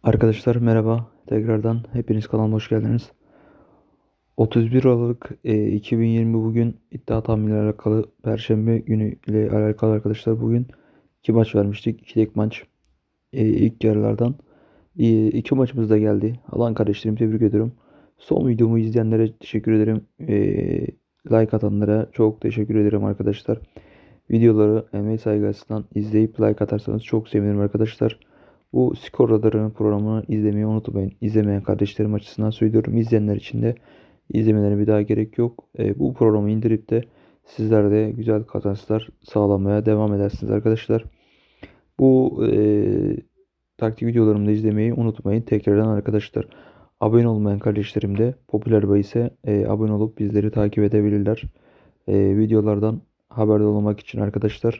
Arkadaşlar merhaba. Tekrardan hepiniz kanalıma hoş geldiniz. 31 Aralık 2020 bugün iddia tahminleri alakalı Perşembe günü ile alakalı arkadaşlar bugün iki maç vermiştik. İki tek maç ilk yarılardan. İki maçımız da geldi. Alan kardeşlerimi tebrik ediyorum. Son videomu izleyenlere teşekkür ederim. Like atanlara çok teşekkür ederim arkadaşlar. Videoları emeği saygı açısından izleyip like atarsanız çok sevinirim arkadaşlar. Bu skor radarı programını izlemeyi unutmayın. İzlemeyen kardeşlerim açısından söylüyorum. İzleyenler için de izlemelerine bir daha gerek yok. Bu programı indirip de sizler de güzel kazançlar sağlamaya devam edersiniz arkadaşlar. Bu taktik videolarımı da izlemeyi unutmayın. Tekrardan arkadaşlar abone olmayan kardeşlerim de popüler bahise abone olup bizleri takip edebilirler. Videolardan haberdar olmak için arkadaşlar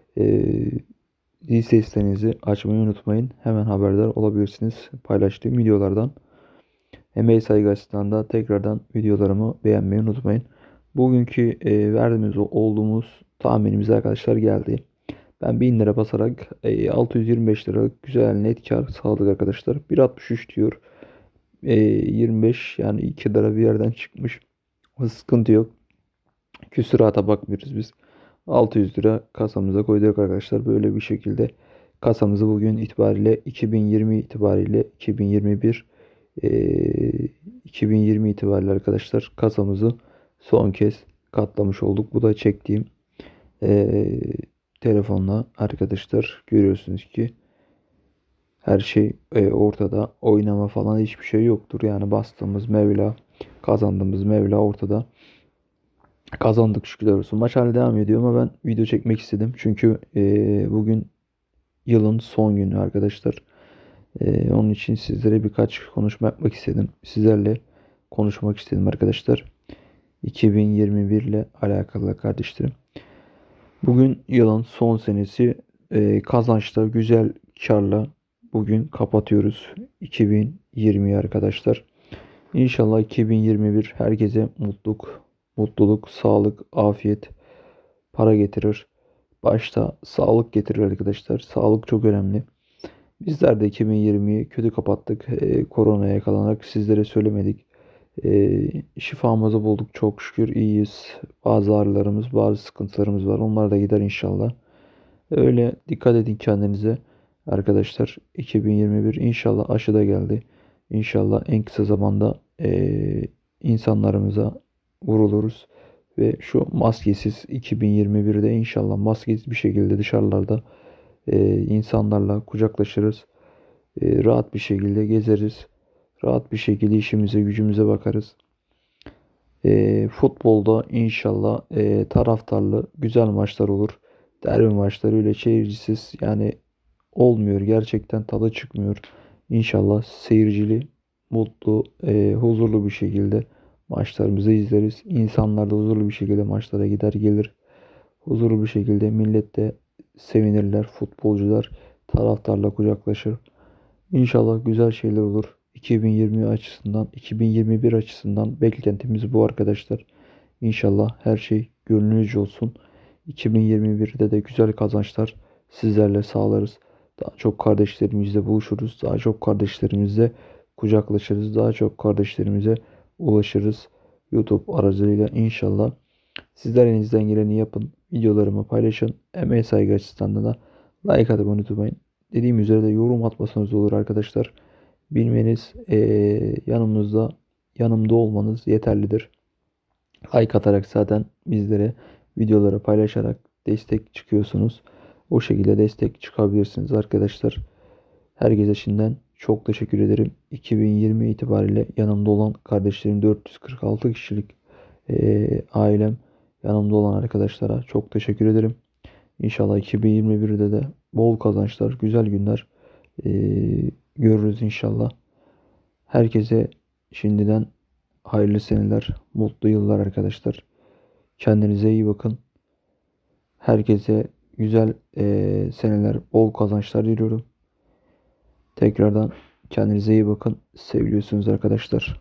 zil seslerinizi açmayı unutmayın. Hemen haberdar olabilirsiniz paylaştığım videolardan. Emeği saygı açısından da tekrardan videolarımı beğenmeyi unutmayın. Bugünkü verdiğimiz olduğumuz tahminimiz arkadaşlar geldi. Ben 1000 lira basarak 625 liralık güzel net kar sağladık arkadaşlar. 1.63 diyor. 25 yani 2 lira bir yerden çıkmış. Sıkıntı yok. Küsurata bakmıyoruz biz. 600 lira kasamıza koyduk arkadaşlar. Böyle bir şekilde kasamızı bugün itibariyle 2020 itibariyle 2020 itibariyle arkadaşlar kasamızı son kez katlamış olduk. Bu da çektiğim eee, telefonla arkadaşlar görüyorsunuz ki her şey ortada. Oynama falan hiçbir şey yoktur. Yani bastığımız Mevla, kazandığımız Mevla ortada. Kazandık şükürler olsun. Maç hala devam ediyor ama ben video çekmek istedim. Çünkü bugün yılın son günü arkadaşlar. Onun için sizlere birkaç konuşma yapmak istedim. Sizlerle konuşmak istedim arkadaşlar. 2021 ile alakalı kardeşlerim. Bugün yılın son senesi, kazançta güzel karla bugün kapatıyoruz 2020'yi arkadaşlar. İnşallah 2021 herkese mutluluk, sağlık, afiyet, para getirir. Başta sağlık getirir arkadaşlar. Sağlık çok önemli. Bizler de 2020'yi kötü kapattık. Koronaya yakalanarak sizlere söylemedik. Şifamızı bulduk çok şükür iyiyiz. Bazı ağrılarımız, bazı sıkıntılarımız var. Onlar da gider inşallah. Öyle dikkat edin kendinize. Arkadaşlar 2021 inşallah aşı da geldi. İnşallah en kısa zamanda insanlarımıza vuruluruz. Ve şu maskesiz 2021'de inşallah maskesiz bir şekilde dışarılarda insanlarla kucaklaşırız. Rahat bir şekilde gezeriz. Rahat bir şekilde işimize gücümüze bakarız. Futbolda inşallah taraftarlı güzel maçlar olur. Derbi maçları öyle seyircisiz yani olmuyor. Gerçekten tadı çıkmıyor. İnşallah seyircili, mutlu, huzurlu bir şekilde maçlarımızı izleriz. İnsanlar da huzurlu bir şekilde maçlara gider gelir. Huzurlu bir şekilde millet de sevinirler. Futbolcular taraftarla kucaklaşır. İnşallah güzel şeyler olur. 2020 açısından, 2021 açısından beklentimiz bu arkadaşlar. İnşallah her şey gönlünüzce olsun. 2021'de de güzel kazançlar sizlerle sağlarız. Daha çok kardeşlerimizle buluşuruz. Daha çok kardeşlerimizle kucaklaşırız. Daha çok kardeşlerimize ulaşırız. YouTube aracılığıyla inşallah. Sizler elinizden geleni yapın. Videolarımı paylaşın. Emeğe saygı açısından da like atıp unutmayın. Dediğim üzere de yorum atmasanız olur arkadaşlar. Bilmeniz yanımda olmanız yeterlidir. Like atarak zaten bizlere videoları paylaşarak destek çıkıyorsunuz. O şekilde destek çıkabilirsiniz arkadaşlar. Herkese şimdiden çok teşekkür ederim. 2020 itibariyle yanımda olan kardeşlerim 446 kişilik ailem yanımda olan arkadaşlara çok teşekkür ederim. İnşallah 2021'de de bol kazançlar, güzel günler görürüz inşallah. Herkese şimdiden hayırlı seneler, mutlu yıllar arkadaşlar. Kendinize iyi bakın. Herkese güzel seneler, bol kazançlar diliyorum. Tekrardan kendinize iyi bakın. Seviliyorsunuz arkadaşlar.